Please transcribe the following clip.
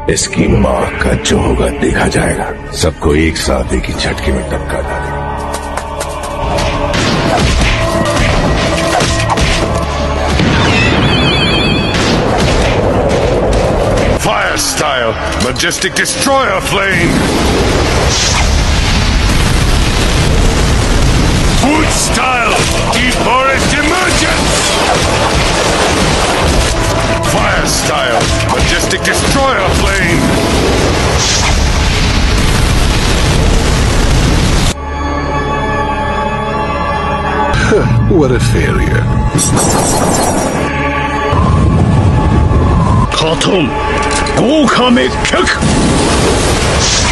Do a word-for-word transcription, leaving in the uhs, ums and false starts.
इसकी माँ का जो होगा देखा जाएगा। सबको एक साथ एक ही झटके में टपका डालेगा। Fire style, majestic destroyer flame. Wood style, deep forest emergence. Fire style, majestic destroyer flame. What a failure. Katon, 豪華滅却